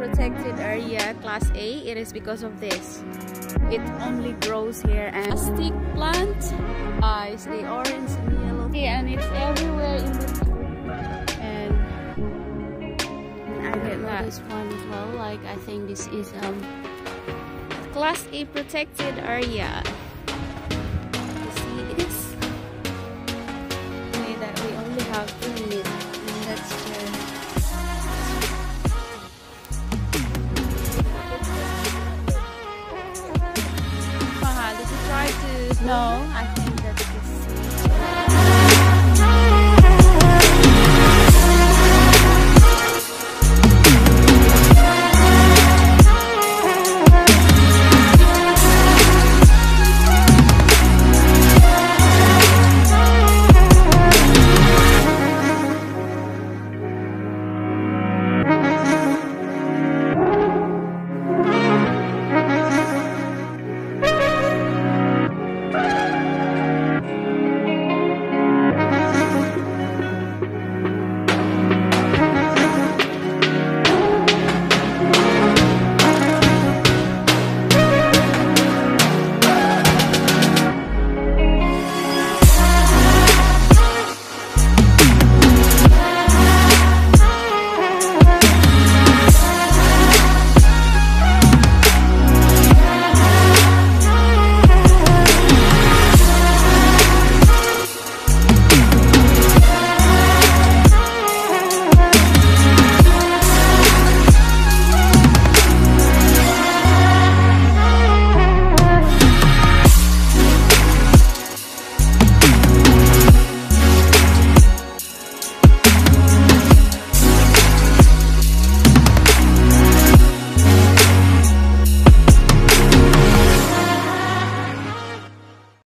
protected area, Class A. It is because of this. It only grows here. And plastic plant is the orange and yellow, and it's everywhere in the and I get that this one as well. Like I think this is Class A protected area. You see this? Okay, that we only have 2 minutes, and that's did you try to? No, I think.